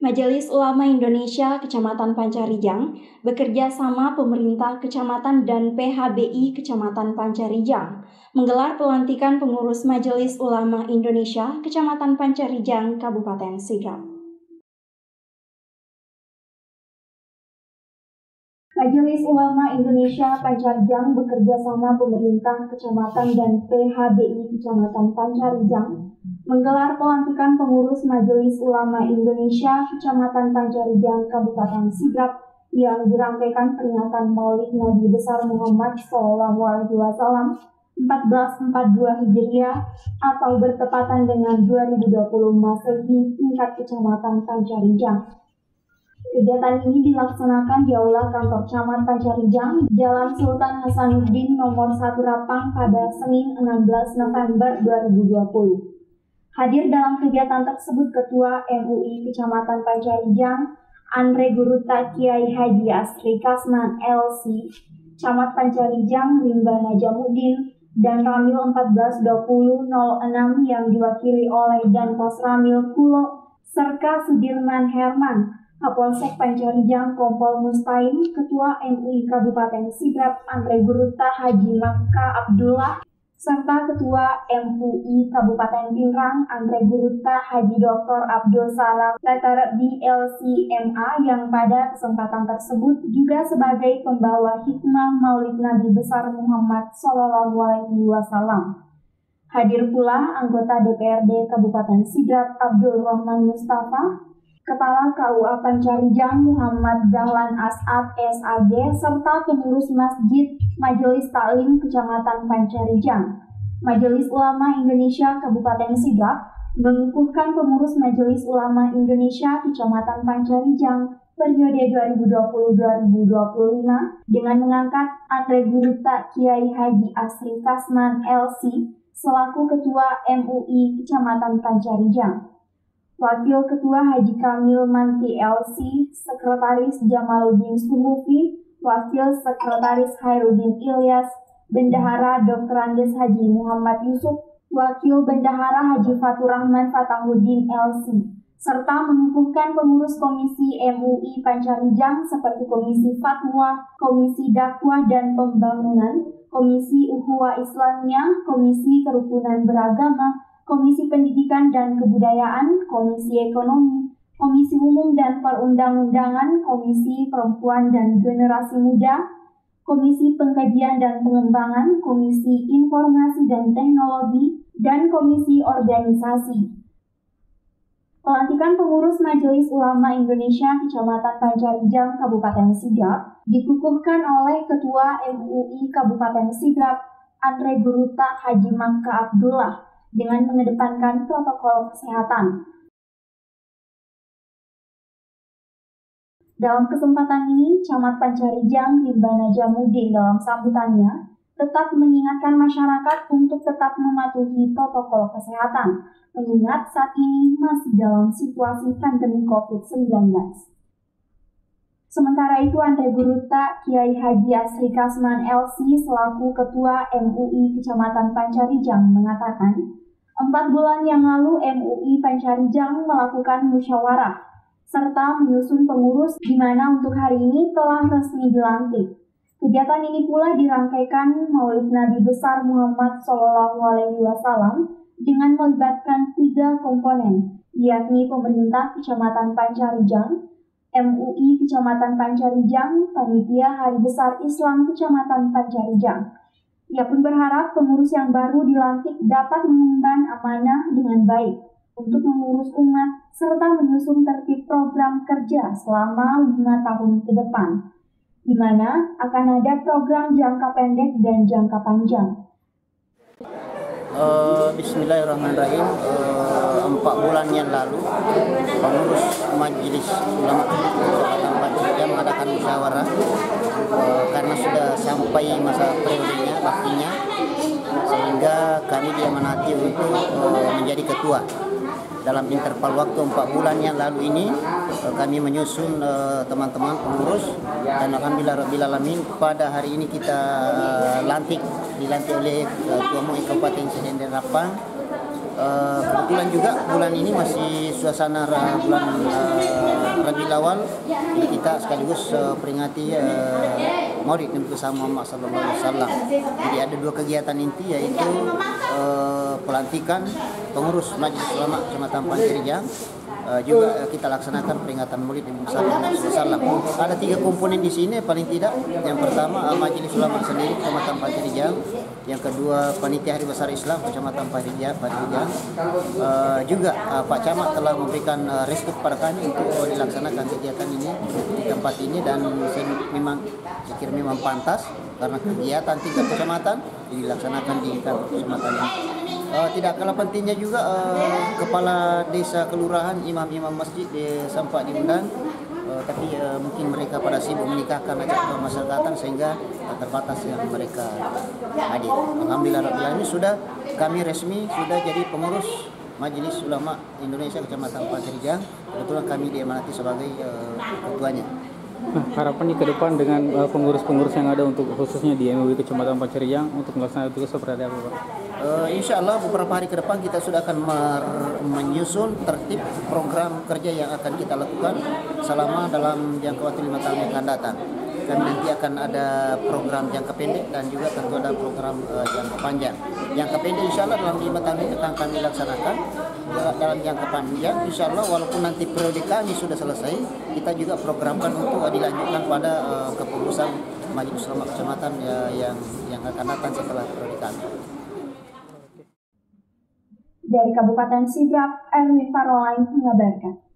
Majelis Ulama Indonesia Kecamatan Pancarijang bekerja sama pemerintah kecamatan dan PHBI Kecamatan Pancarijang menggelar pelantikan pengurus Majelis Ulama Indonesia Kecamatan Pancarijang, Kabupaten Sidrap. Majelis Ulama Indonesia Pancarijang bekerja sama pemerintah kecamatan dan PHBI Kecamatan Pancarijang menggelar pelantikan pengurus Majelis Ulama Indonesia Kecamatan Pancarijang, Kabupaten Sidrap yang dirangkaikan peringatan Maulid Nabi Besar Muhammad SAW 1442 Hijriah atau bertepatan dengan 2020 Masehi tingkat Kecamatan Pancarijang. Kegiatan ini dilaksanakan di Aula Kantor Camat Pancarijang, Jalan Sultan Hasanuddin nomor 1 Rapang pada Senin 16 November 2020. Hadir dalam kegiatan tersebut Ketua MUI Kecamatan Pancarijang, Andre Guruta Kiai Haji Asri Kasman LC, Camat Pancarijang Limba Najamuddin, dan Ramil 142006 yang diwakili oleh Danpos Ramil Kulo, serta Sudirman Herman, Kapolsek Pancarijang Kompol Mustain, Ketua MUI Kabupaten Sidrap Andre Guruta Haji Makka Abdullah, serta Ketua MUI Kabupaten Pinrang Andre Guruta Haji Dr. Abdul Salam Letter BLCMA yang pada kesempatan tersebut juga sebagai pembawa hikmah Maulid Nabi Besar Muhammad SAW. Hadir pula anggota DPRD Kabupaten Sidrap Abdul Rahman Mustafa, Kepala KUA Pancarijang Muhammad Dahlan As'ad SAG, serta pengurus Masjid Majelis Taklim Kecamatan Pancarijang. Majelis Ulama Indonesia Kabupaten Sidrap mengukuhkan pengurus Majelis Ulama Indonesia Kecamatan Pancarijang periode 2020-2025 dengan mengangkat Andre Guruta Kiai Haji Asri Kasman LC selaku Ketua MUI Kecamatan Pancarijang. Wakil Ketua Haji Kamil Manti LC, Sekretaris Jamaluddin Subufi, Wakil Sekretaris Khairuddin Ilyas, Bendahara Dr. Andes Haji Muhammad Yusuf, Wakil Bendahara Haji Fatur Rahman Fatahuddin LC, serta mengukuhkan pengurus Komisi MUI Pancarijang seperti Komisi Fatwa, Komisi Dakwah dan Pembangunan, Komisi Ukhuwah Islamiyah, Komisi Kerukunan Beragama, Komisi Pendidikan dan Kebudayaan, Komisi Ekonomi, Komisi Umum dan Perundang-undangan, Komisi Perempuan dan Generasi Muda, Komisi Pengkajian dan Pengembangan, Komisi Informasi dan Teknologi, dan Komisi Organisasi. Pelantikan pengurus Majelis Ulama Indonesia Kecamatan Pancarijang, Kabupaten Sidrap dikukuhkan oleh Ketua MUI Kabupaten Sidrap, Andre Guruta Haji Makka Abdullah, dengan mengedepankan protokol kesehatan. Dalam kesempatan ini, Camat Pancarijang Limba Najamuddin dalam sambutannya tetap mengingatkan masyarakat untuk tetap mematuhi protokol kesehatan, mengingat saat ini masih dalam situasi pandemi COVID-19. Sementara itu, Andre Guruta Kiai Haji Asri Kasman LC selaku Ketua MUI Kecamatan Pancarijang mengatakan, 4 bulan yang lalu MUI Pancarijang melakukan musyawarah serta menyusun pengurus di mana untuk hari ini telah resmi dilantik. Kegiatan ini pula dirangkaikan Maulid Nabi Besar Muhammad SAW dengan melibatkan 3 komponen, yakni pemerintah Kecamatan Pancarijang, MUI Kecamatan Pancarijang, Panitia Hari Besar Islam Kecamatan Pancarijang. Ia pun berharap pengurus yang baru dilantik dapat mengemban amanah dengan baik untuk mengurus umat serta menyusun tertib program kerja selama 5 tahun ke depan, di mana akan ada program jangka pendek dan jangka panjang. Bismillahirrahmanirrahim. 4 bulan yang lalu pengurus Majelis Ulama Pancarijang mengadakan musyawarah karena sudah sampai masa periodenya, baktinya, sehingga kami diamanati untuk menjadi ketua. Dalam interval waktu 4 bulan yang lalu ini kami menyusun teman-teman pengurus, dan alhamdulillah rabbil alamin pada hari ini kita dilantik oleh Ketua MUI Kabupaten Sidrap Kebetulan juga bulan ini masih suasana bulan Rabiul Awal, kita sekaligus peringati Maulid Nabi Muhammad SAW. Jadi ada dua kegiatan inti, yaitu pelantikan pengurus Majelis Ulama Kecamatan Panjang, juga kita laksanakan peringatan Maulid Nabi Muhammad SAW. Ada 3 komponen di sini paling tidak. Yang pertama Majelis Ulama sendiri Kecamatan Panjang, yang kedua Panitia Hari Besar Islam Kecamatan Panjang. Juga Pak Camat telah memberikan restu kepada kami untuk dilaksanakan kegiatan ini di tempat ini, dan memang saya kira memang pantas karena kegiatan tingkat kecamatan dilaksanakan di kantor kecamatan ini. Tidak kalah pentingnya juga kepala desa, kelurahan, imam-imam masjid sempat diundang, tapi mungkin mereka pada sibuk menikahkan acara kemasyarakatan sehingga terbatas yang mereka hadir. Alhamdulillah ini sudah kami resmi sudah jadi pengurus Majelis Ulama Indonesia Kecamatan Panjang. Kebetulan kami diamanati sebagai ketuanya. Nah, harapannya ke depan dengan pengurus-pengurus yang ada untuk khususnya di MUI Kecamatan Panjang untuk melaksanakan tugas seperti apa, Pak? Insya Allah beberapa hari ke depan kita sudah akan menyusun tertib program kerja yang akan kita lakukan selama dalam jangka waktu 5 tahun yang akan datang. Dan nanti akan ada program jangka pendek dan juga tentu ada program jangka panjang. Jangka pendek insya Allah dalam 5 tahun ini akan kami laksanakan. Dalam jangka panjang insya Allah walaupun nanti periode kami sudah selesai, kita juga programkan untuk dilanjutkan pada kepengurusan Majelis Ulama Kecamatan yang akan datang setelah periode kami. Dari Kabupaten Sidrap, Erwin Paroline mengabarkan.